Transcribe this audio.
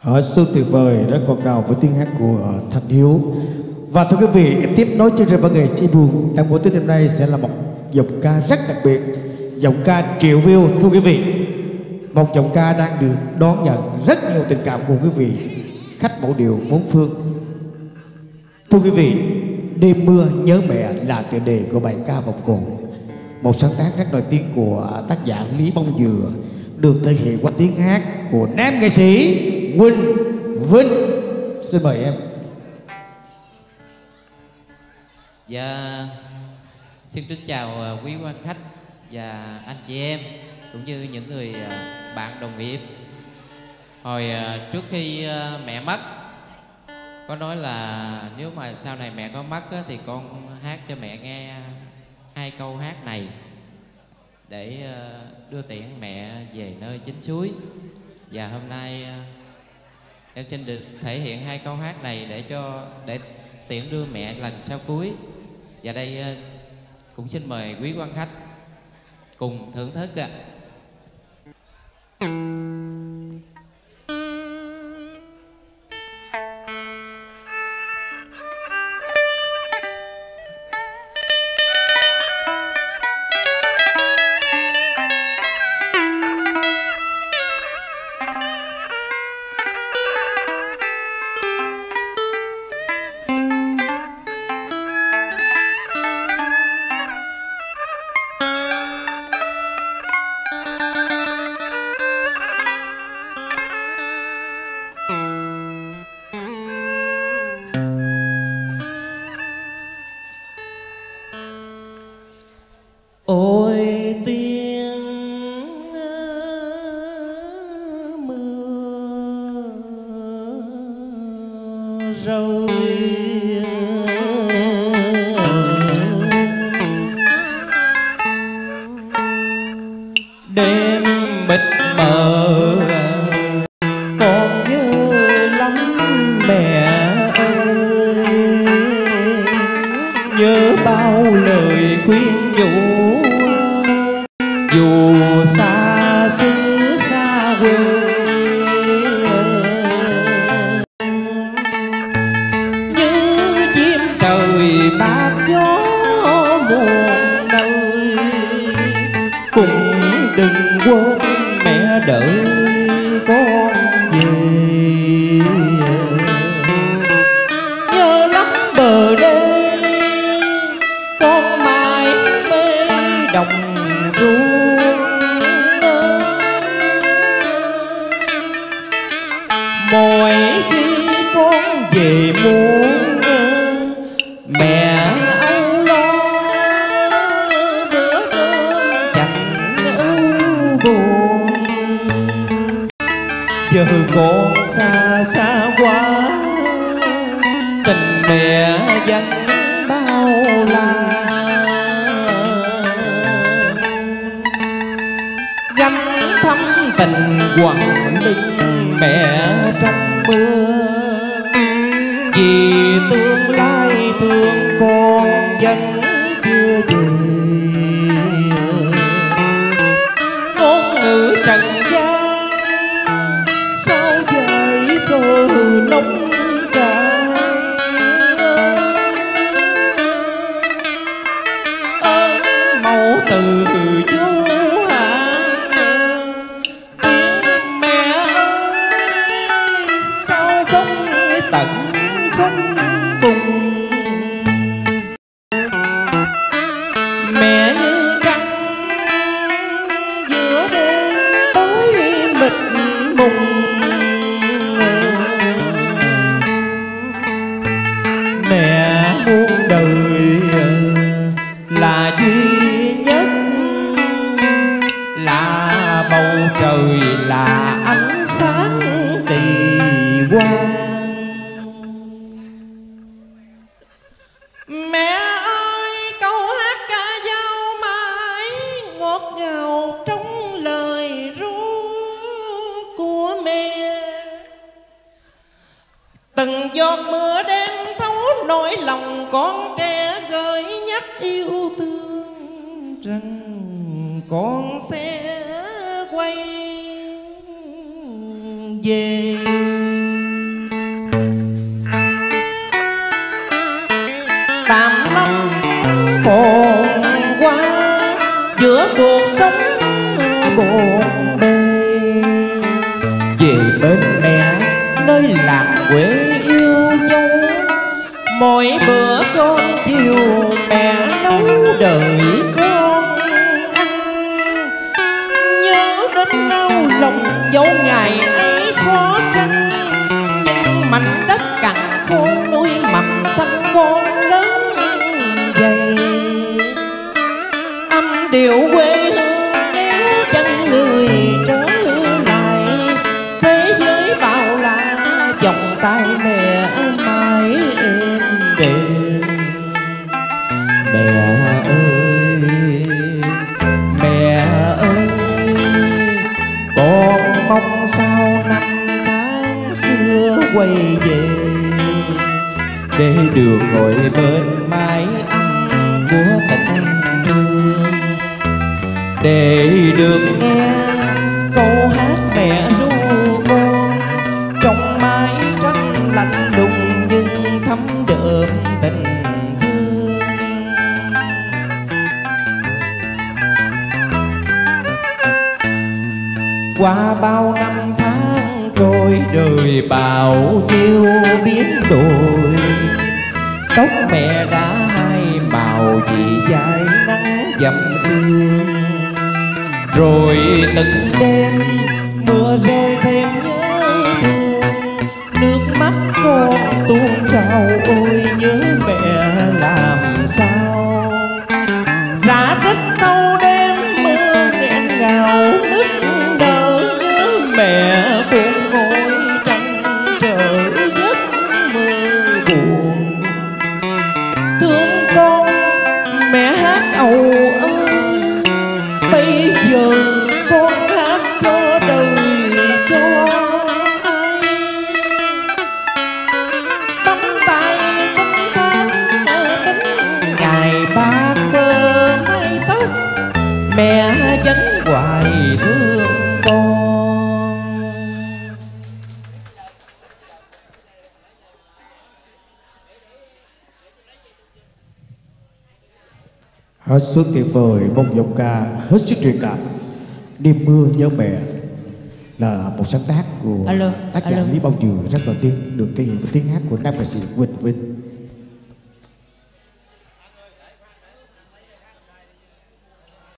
Ở số tuyệt vời rất ngọt ngào với tiếng hát của Thanh Hiếu. Và thưa quý vị, tiếp nối chương trình văn nghệ chia buồn trong buổi tối đêm nay sẽ là một giọng ca rất đặc biệt, giọng ca triệu view. Thưa quý vị, một giọng ca đang được đón nhận rất nhiều tình cảm của quý vị khách mẫu điệu bốn phương. Thưa quý vị, Đêm mưa nhớ mẹ là tựa đề của bài ca vòng cổ, một sáng tác rất nổi tiếng của tác giả Lý Bông Dừa, được thể hiện qua tiếng hát của nam nghệ sĩ Quỳnh Vinh. Xin mời em. Dạ, xin kính chào quý quan khách và anh chị em cũng như những người bạn đồng nghiệp. Hồi trước khi mẹ mất, có nói là nếu mà sau này mẹ có mất thì con hát cho mẹ nghe 2 câu hát này để đưa tiễn mẹ về nơi chính suối. Và hôm nay em xin được thể hiện 2 câu hát này để tiễn đưa mẹ lần sau cuối. Và đây cũng xin mời quý quan khách cùng thưởng thức ạ. Ôi tiếng mưa rơi đêm mịt mờ, con nhớ lắm mẹ ơi, nhớ bao lời khuyên nhủ dù xa xứ xa quê. Như chim trời bạc gió muôn nơi, cũng đừng quên mẹ đợi con về. Nhớ lắm bờ đê con mãi mê đồng ruộng, mỗi khi con về muộn mẹ âu lo bữa cơm chẳng âu buồn. Giờ con xa xa quá, tình mẹ vẫn bao la, gánh thắm tình quằn lưng mẹ trong mưa. Vì tương lai thương con vẫn chưa về, ngôn ngữ trần gian sao dời cơ nông cạn. Ơn mẫu từ vô hạn, tiếng mẹ ơi sao không tận không cùng. Mẹ như trăng giữa đêm tối mịt mùng, mẹ muôn đời là duy nhất, là bầu trời là ánh sáng kỳ quang. Mẹ ơi câu hát ca dao mãi ngọt ngào trong lời ru của mẹ. Từng giọt mưa đêm thấu nỗi lòng con trẻ, gợi nhắc yêu thương rằng con sẽ quay về. bên mẹ nơi làng quê yêu dấu. Mỗi bữa con chiều mẹ nấu đợi con ăn, nhớ đến đau lòng dấu ngày ấy khó khăn. Nhưng mảnh đất cằn khô nuôi mầm xanh con lớn dày. Âm điệu quê hương kéo chân người trở lại, thế giới bao la vòng tay mẹ mãi êm đềm. Mẹ ơi, mẹ ơi, con mong sao năm tháng xưa quay về, để được ngồi bên mái ấm của tình thương, để được nghe câu hát mẹ ru con trong mái tranh lạnh lùng nhưng thấm đượm tình thương. Qua bao năm tháng trôi đời bao nhiêu biến đổi, tóc mẹ đã hai màu vì dài nắng dầm sương. Rồi từng đêm mưa rơi thêm nhớ thương, nước mắt con tuôn trào ôi nhớ mẹ làm sao. Rã rít thâu đêm mưa nghẹn ngào nức nở, nhớ mẹ buồn ngồi trăn trở giấc mơ buồn. Thương con mẹ hát âu ơi, bây giờ con hát cho đời cho ai. Bấm tay tính tháng tính ngày bạc phơ mái tóc, mẹ vẫn hoài thương con. Hết sức tuyệt vời, một giọng ca hết sức truyền cảm. Đêm mưa nhớ mẹ là một sáng tác của tác giả Lý Bao Trừ rất nổi tiếng, được thể hiện với tiếng hát của nam ca sĩ Quỳnh Vinh.